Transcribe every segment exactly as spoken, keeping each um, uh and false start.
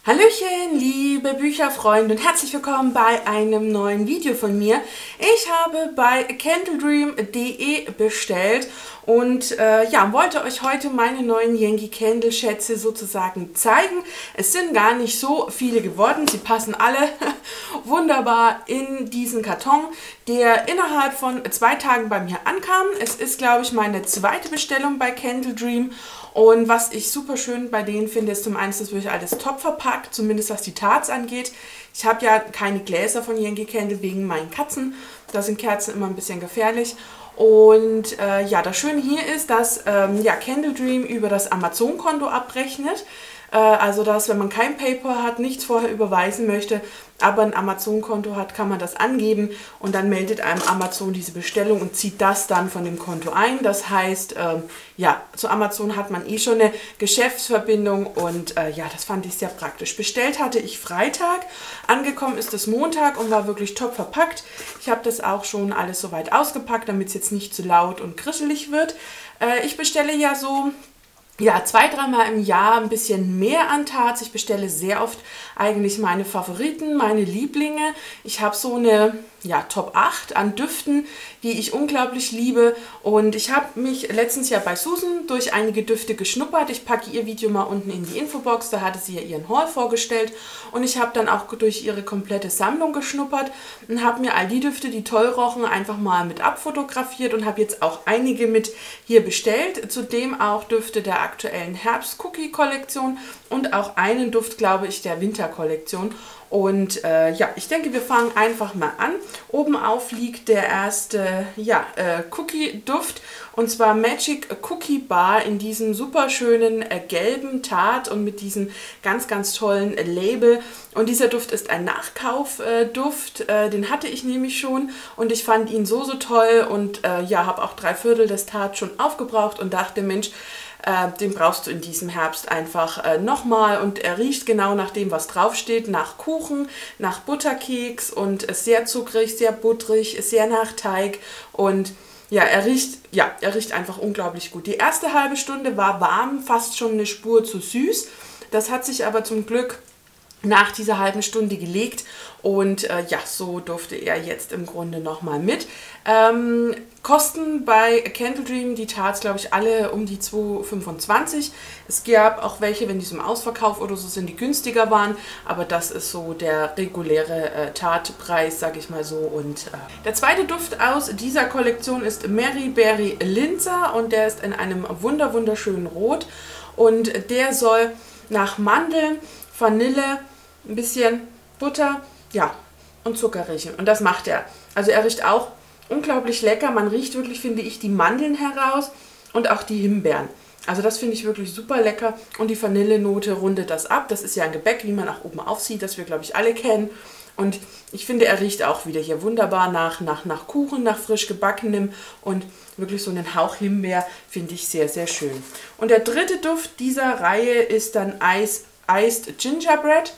Hallöchen, liebe Bücherfreunde und herzlich willkommen bei einem neuen Video von mir. Ich habe bei candledream punkt de bestellt und äh, ja, wollte euch heute meine neuen Yankee Candle Schätze sozusagen zeigen. Es sind gar nicht so viele geworden, sie passen alle wunderbar in diesen Karton, der innerhalb von zwei Tagen bei mir ankam. Es ist, glaube ich, meine zweite Bestellung bei candledream. Und was ich super schön bei denen finde, ist zum einen, dass wirklich alles top verpackt, zumindest was die Tarts angeht. Ich habe ja keine Gläser von Yankee Candle wegen meinen Katzen. Da sind Kerzen immer ein bisschen gefährlich. Und äh, ja, das Schöne hier ist, dass ähm, ja, candledream über das Amazon-Konto abrechnet. Äh, also, dass, wenn man kein PayPal hat, nichts vorher überweisen möchte, aber ein Amazon-Konto hat, kann man das angeben und dann meldet einem Amazon diese Bestellung und zieht das dann von dem Konto ein. Das heißt, ähm, ja, zu Amazon hat man eh schon eine Geschäftsverbindung und äh, ja, das fand ich sehr praktisch. Bestellt hatte ich Freitag, angekommen ist es Montag und war wirklich top verpackt. Ich habe das auch schon alles soweit ausgepackt, damit es jetzt nicht zu laut und krischelig wird. Äh, ich bestelle ja so... Ja, zwei, dreimal im Jahr ein bisschen mehr an Tarts. Ich bestelle sehr oft eigentlich meine Favoriten, meine Lieblinge. Ich habe so eine ja, Top acht an Düften, die ich unglaublich liebe. Und ich habe mich letztens ja bei Susan durch einige Düfte geschnuppert. Ich packe ihr Video mal unten in die Infobox, da hatte sie ja ihren Haul vorgestellt. Und ich habe dann auch durch ihre komplette Sammlung geschnuppert und habe mir all die Düfte, die toll rochen, einfach mal mit abfotografiert und habe jetzt auch einige mit hier bestellt. Zudem auch Düfte der aktuellen Herbst-Cookie-Kollektion und auch einen Duft, glaube ich, der Winter-Kollektion. Und äh, ja, ich denke, wir fangen einfach mal an. Oben auf liegt der erste ja, äh, Cookie-Duft und zwar Magic Cookie Bar in diesem super schönen äh, gelben Tart und mit diesem ganz, ganz tollen äh, Label. Und dieser Duft ist ein Nachkaufduft, äh, äh, den hatte ich nämlich schon und ich fand ihn so, so toll und äh, ja, habe auch drei Viertel des Tart schon aufgebraucht und dachte, Mensch, Äh, den brauchst du in diesem Herbst einfach äh, nochmal und er riecht genau nach dem, was draufsteht, nach Kuchen, nach Butterkeks und ist sehr zuckrig, sehr butterig, ist sehr nach Teig und ja, er riecht, ja, er riecht einfach unglaublich gut. Die erste halbe Stunde war warm, fast schon eine Spur zu süß. Das hat sich aber zum Glück nach dieser halben Stunde gelegt und äh, ja, so durfte er jetzt im Grunde nochmal mit. Ähm, kosten bei candledream die Tarts, glaube ich, alle um die zwei Euro fünfundzwanzig. Es gab auch welche, wenn die so im Ausverkauf oder so sind, die günstiger waren, aber das ist so der reguläre äh, Tartpreis, sage ich mal so. Und äh, der zweite Duft aus dieser Kollektion ist Mary Berry Linzer und der ist in einem wunder wunderschönen Rot und der soll nach Mandeln, Vanille, ein bisschen Butter, ja, und Zucker riechen. Und das macht er. Also er riecht auch unglaublich lecker. Man riecht wirklich, finde ich, die Mandeln heraus und auch die Himbeeren. Also das finde ich wirklich super lecker. Und die Vanillenote rundet das ab. Das ist ja ein Gebäck, wie man auch oben aufsieht, das wir, glaube ich, alle kennen. Und ich finde, er riecht auch wieder hier wunderbar nach, nach, nach Kuchen, nach frisch gebackenem und wirklich so einen Hauch Himbeer finde ich sehr, sehr schön. Und der dritte Duft dieser Reihe ist dann Ice Iced Gingerbread.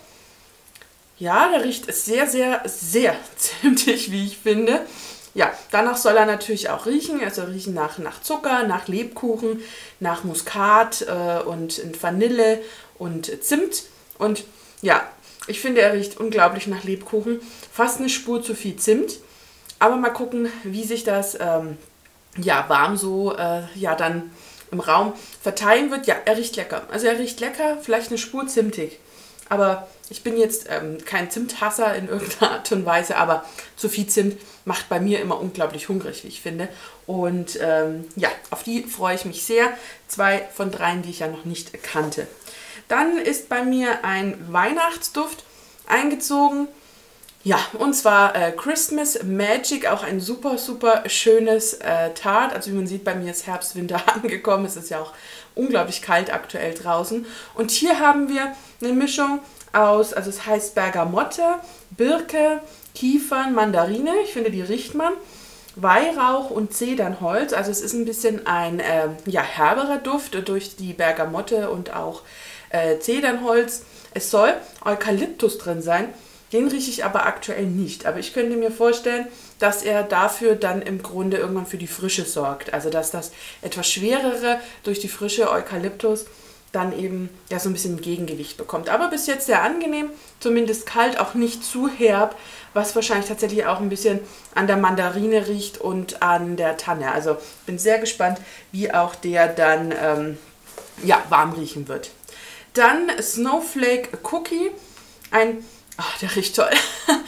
Ja, der riecht sehr, sehr, sehr zimtig, wie ich finde. Ja, danach soll er natürlich auch riechen. Er soll riechen nach, nach Zucker, nach Lebkuchen, nach Muskat äh, und Vanille und Zimt. Und ja, ich finde, er riecht unglaublich nach Lebkuchen. Fast eine Spur zu viel Zimt. Aber mal gucken, wie sich das ähm, ja, warm so äh, ja, dann im Raum verteilen wird. Ja, er riecht lecker. Also er riecht lecker, vielleicht eine Spur zimtig. Aber ich bin jetzt ähm, kein Zimthasser in irgendeiner Art und Weise, aber zu viel Zimt macht bei mir immer unglaublich hungrig, wie ich finde. Und ähm, ja, auf die freue ich mich sehr. Zwei von dreien, die ich ja noch nicht kannte. Dann ist bei mir ein Weihnachtsduft eingezogen. Ja, und zwar äh, Christmas Magic, auch ein super, super schönes äh, Tart. Also wie man sieht, bei mir ist Herbst, Winter angekommen. Es ist ja auch unglaublich kalt aktuell draußen. Und hier haben wir eine Mischung aus, also es heißt Bergamotte, Birke, Kiefern, Mandarine. Ich finde, die riecht man. Weihrauch und Zedernholz. Also es ist ein bisschen ein äh, ja, herberer Duft durch die Bergamotte und auch äh, Zedernholz. Es soll Eukalyptus drin sein. Den rieche ich aber aktuell nicht. Aber ich könnte mir vorstellen, dass er dafür dann im Grunde irgendwann für die Frische sorgt. Also dass das etwas Schwerere durch die frische Eukalyptus dann eben ja so ein bisschen Gegengewicht bekommt. Aber bis jetzt sehr angenehm, zumindest kalt, auch nicht zu herb, was wahrscheinlich tatsächlich auch ein bisschen an der Mandarine riecht und an der Tanne. Also bin sehr gespannt, wie auch der dann ähm, ja, warm riechen wird. Dann Snowflake Cookie, ein, oh, der riecht toll,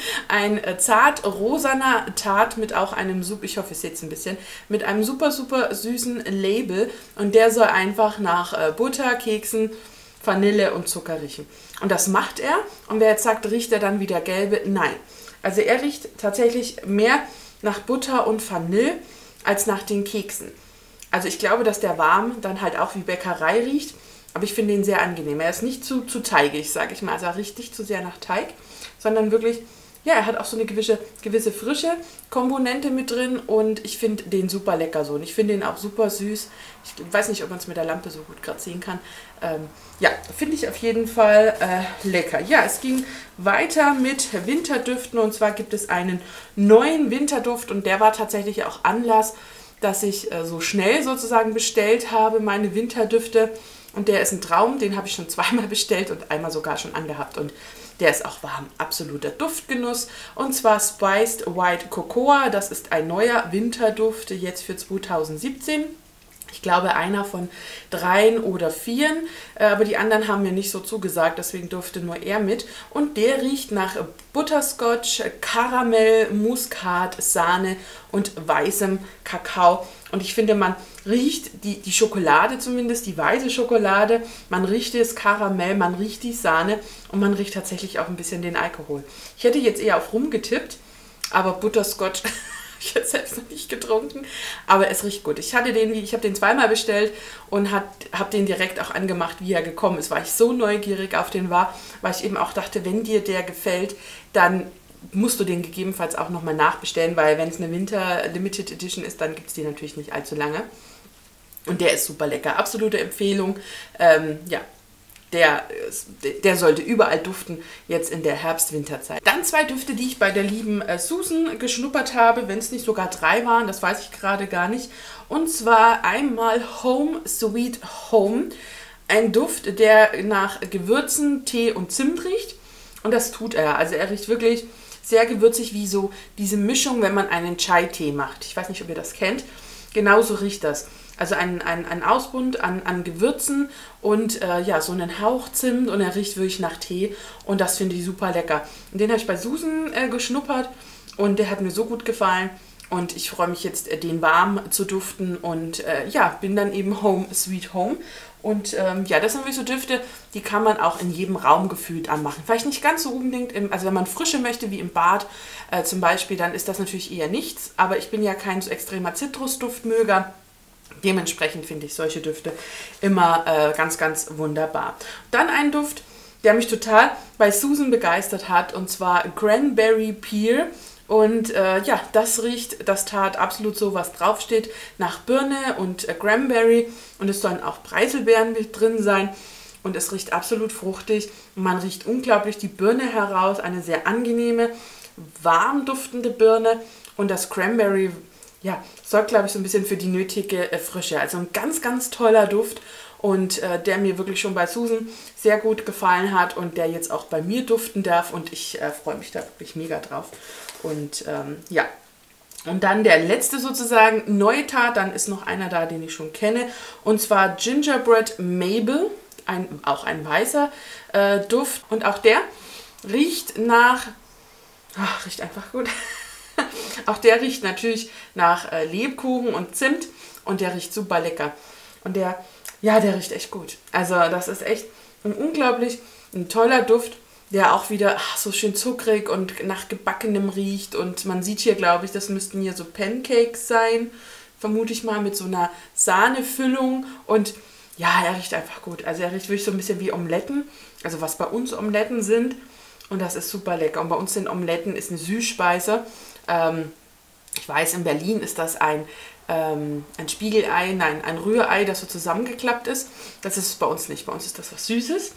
ein zart rosaner Tart mit auch einem, super, ich hoffe, ihr seht es ein bisschen, mit einem super, super süßen Label und der soll einfach nach äh, Butter, Keksen, Vanille und Zucker riechen. Und das macht er und wer jetzt sagt, riecht er dann wie der gelbe? Nein. Also er riecht tatsächlich mehr nach Butter und Vanille als nach den Keksen. Also ich glaube, dass der warm dann halt auch wie Bäckerei riecht, aber ich finde ihn sehr angenehm. Er ist nicht zu, zu teigig, sage ich mal. Also er riecht nicht zu sehr nach Teig, sondern wirklich, ja, er hat auch so eine gewisse, gewisse frische Komponente mit drin und ich finde den super lecker so. Und ich finde ihn auch super süß. Ich weiß nicht, ob man es mit der Lampe so gut gerade sehen kann. Ähm, ja, finde ich auf jeden Fall äh, lecker. Ja, es ging weiter mit Winterdüften und zwar gibt es einen neuen Winterduft und der war tatsächlich auch Anlass, dass ich äh, so schnell sozusagen bestellt habe, meine Winterdüfte. Und der ist ein Traum, den habe ich schon zweimal bestellt und einmal sogar schon angehabt. Und der ist auch warm, absoluter Duftgenuss. Und zwar Spiced White Cocoa, das ist ein neuer Winterduft jetzt für zweitausendsiebzehn. Ich glaube, einer von dreien oder vieren, aber die anderen haben mir nicht so zugesagt, deswegen durfte nur er mit. Und der riecht nach Butterscotch, Karamell, Muskat, Sahne und weißem Kakao. Und ich finde, man riecht die, die Schokolade zumindest, die weiße Schokolade, man riecht das Karamell, man riecht die Sahne und man riecht tatsächlich auch ein bisschen den Alkohol. Ich hätte jetzt eher auf Rum getippt, aber Butterscotch ich habe selbst noch nicht getrunken, aber es riecht gut. Ich hatte den, ich habe den zweimal bestellt und habe den direkt auch angemacht, wie er gekommen ist, weil ich so neugierig auf den war, weil ich eben auch dachte, wenn dir der gefällt, dann musst du den gegebenenfalls auch nochmal nachbestellen, weil wenn es eine Winter Limited Edition ist, dann gibt es die natürlich nicht allzu lange. Und der ist super lecker, absolute Empfehlung. Ähm, ja. Der, der sollte überall duften, jetzt in der Herbst-Winterzeit. Dann zwei Düfte, die ich bei der lieben äh, Susan geschnuppert habe, wenn es nicht sogar drei waren, das weiß ich gerade gar nicht. Und zwar einmal Home Sweet Home, ein Duft, der nach Gewürzen, Tee und Zimt riecht. Und das tut er. Also er riecht wirklich sehr gewürzig, wie so diese Mischung, wenn man einen Chai-Tee macht. Ich weiß nicht, ob ihr das kennt. Genauso riecht das. Also ein, ein, ein Ausbund an, an Gewürzen und äh, ja, so einen Hauch Zimt und er riecht wirklich nach Tee und das finde ich super lecker. Und den habe ich bei Susan äh, geschnuppert und der hat mir so gut gefallen und ich freue mich jetzt, äh, den warm zu duften und äh, ja, bin dann eben Home Sweet Home. Und ähm, ja, das sind wirklich so Düfte, die kann man auch in jedem Raum gefühlt anmachen. Vielleicht nicht ganz so unbedingt, im, also wenn man Frische möchte, wie im Bad äh, zum Beispiel, dann ist das natürlich eher nichts. Aber ich bin ja kein so extremer Zitrusduftmöger. Dementsprechend finde ich solche Düfte immer äh, ganz, ganz wunderbar. Dann ein Duft, der mich total bei Susan begeistert hat, und zwar Cranberry Pear. Und äh, ja, das riecht, das tat absolut so, was draufsteht, nach Birne und äh, Cranberry. Und es sollen auch Preiselbeeren mit drin sein. Und es riecht absolut fruchtig. Und man riecht unglaublich die Birne heraus. Eine sehr angenehme, warm duftende Birne. Und das Cranberry, ja, sorgt, glaube ich, so ein bisschen für die nötige äh, Frische. Also ein ganz, ganz toller Duft. Und äh, der mir wirklich schon bei Susan sehr gut gefallen hat. Und der jetzt auch bei mir duften darf. Und ich äh, freue mich da wirklich mega drauf. Und ähm, ja, und dann der letzte sozusagen neue Tat, dann ist noch einer da, den ich schon kenne, und zwar Gingerbread Maple, ein, auch ein weißer äh, Duft. Und auch der riecht nach, ach, riecht einfach gut, auch der riecht natürlich nach äh, Lebkuchen und Zimt und der riecht super lecker. Und der, ja, der riecht echt gut. Also das ist echt ein unglaublich ein toller Duft, der auch wieder ach, so schön zuckrig und nach Gebackenem riecht. Und man sieht hier, glaube ich, das müssten hier so Pancakes sein, vermute ich mal, mit so einer Sahnefüllung. Und ja, er riecht einfach gut. Also er riecht wirklich so ein bisschen wie Omeletten, also was bei uns Omeletten sind. Und das ist super lecker. Und bei uns sind Omeletten ist eine Süßspeise. Ähm, ich weiß, in Berlin ist das ein, ähm, ein Spiegelei, nein, ein Rührei, das so zusammengeklappt ist. Das ist bei uns nicht. Bei uns ist das was Süßes.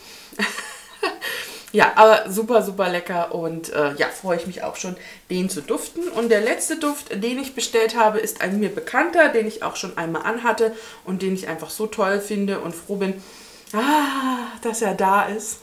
Ja, aber super, super lecker und äh, ja, freue ich mich auch schon, den zu duften. Und der letzte Duft, den ich bestellt habe, ist ein mir bekannter, den ich auch schon einmal anhatte und den ich einfach so toll finde und froh bin, Ah, dass er da ist.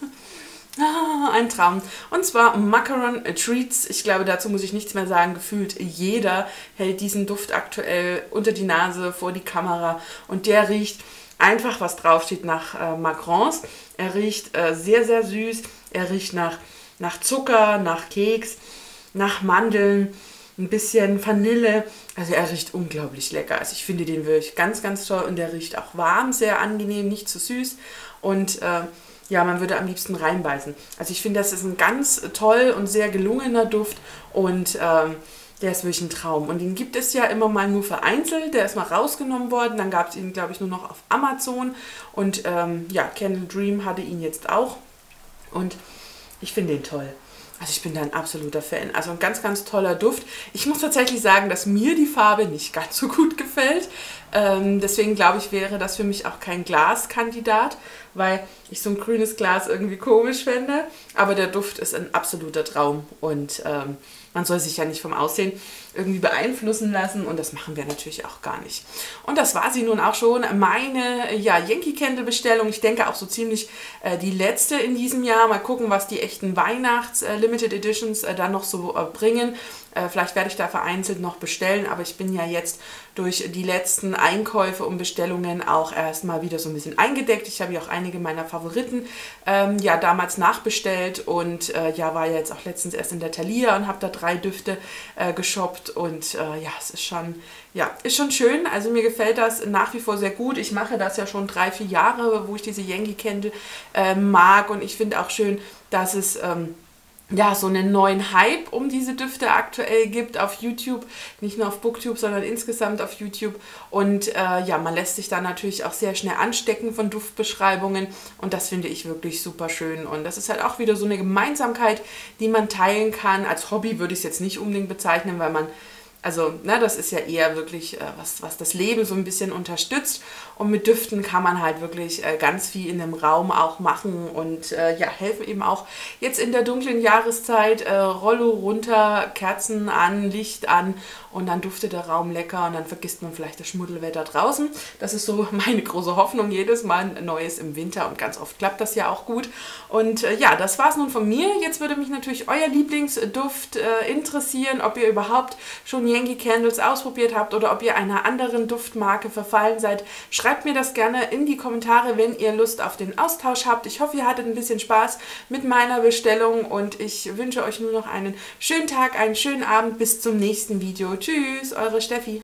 Ah, ein Traum. Und zwar Macaron Treats. Ich glaube, dazu muss ich nichts mehr sagen. Gefühlt jeder hält diesen Duft aktuell unter die Nase, vor die Kamera. Und der riecht einfach, was draufsteht, nach äh, Macarons. Er riecht äh, sehr, sehr süß. Er riecht nach, nach Zucker, nach Keks, nach Mandeln, ein bisschen Vanille. Also er riecht unglaublich lecker. Also ich finde den wirklich ganz, ganz toll. Und der riecht auch warm, sehr angenehm, nicht zu süß. Und äh, ja, man würde am liebsten reinbeißen. Also ich finde, das ist ein ganz toll und sehr gelungener Duft und ähm, der ist wirklich ein Traum. Und den gibt es ja immer mal nur vereinzelt. Der ist mal rausgenommen worden. Dann gab es ihn, glaube ich, nur noch auf Amazon. Und ähm, ja, Candle Dream hatte ihn jetzt auch. Und ich finde ihn toll. Also ich bin da ein absoluter Fan. Also ein ganz, ganz toller Duft. Ich muss tatsächlich sagen, dass mir die Farbe nicht ganz so gut gefällt. Ähm, deswegen glaube ich, wäre das für mich auch kein Glaskandidat, weil ich so ein grünes Glas irgendwie komisch fände. Aber der Duft ist ein absoluter Traum und ähm, man soll sich ja nicht vom Aussehen irgendwie beeinflussen lassen und das machen wir natürlich auch gar nicht. Und das war sie nun auch schon, meine ja, Yankee Candle Bestellung. Ich denke auch so ziemlich äh, die letzte in diesem Jahr. Mal gucken, was die echten Weihnachts äh, Limited Editions äh, dann noch so äh, bringen. Äh, vielleicht werde ich da vereinzelt noch bestellen, aber ich bin ja jetzt durch die letzten Einkäufe und Bestellungen auch erstmal wieder so ein bisschen eingedeckt. Ich habe ja auch einige meiner Favoriten ähm, ja damals nachbestellt und äh, ja war ja jetzt auch letztens erst in der Thalia und habe da drei Düfte äh, geshoppt und äh, ja, es ist schon, ja, ist schon schön. Also mir gefällt das nach wie vor sehr gut. Ich mache das ja schon drei, vier Jahre, wo ich diese Yankee Candle äh, mag und ich finde auch schön, dass es ähm, ja, so einen neuen Hype um diese Düfte aktuell gibt auf YouTube, nicht nur auf Booktube, sondern insgesamt auf YouTube und äh, ja, man lässt sich da natürlich auch sehr schnell anstecken von Duftbeschreibungen und das finde ich wirklich super schön und das ist halt auch wieder so eine Gemeinsamkeit, die man teilen kann. Als Hobby würde ich es jetzt nicht unbedingt bezeichnen, weil man Also, ne, das ist ja eher wirklich äh, was, was das Leben so ein bisschen unterstützt. Und mit Düften kann man halt wirklich äh, ganz viel in dem Raum auch machen und äh, ja, helfen eben auch jetzt in der dunklen Jahreszeit. Äh, Rollo runter, Kerzen an, Licht an und dann duftet der Raum lecker und dann vergisst man vielleicht das Schmuddelwetter draußen. Das ist so meine große Hoffnung jedes Mal, ein Neues im Winter und ganz oft klappt das ja auch gut. Und äh, ja, das war es nun von mir. Jetzt würde mich natürlich euer Lieblingsduft äh, interessieren, ob ihr überhaupt schon Yankee Candles ausprobiert habt oder ob ihr einer anderen Duftmarke verfallen seid. Schreibt mir das gerne in die Kommentare, wenn ihr Lust auf den Austausch habt. Ich hoffe, ihr hattet ein bisschen Spaß mit meiner Bestellung und ich wünsche euch nur noch einen schönen Tag, einen schönen Abend. Bis zum nächsten Video. Tschüss, eure Steffi.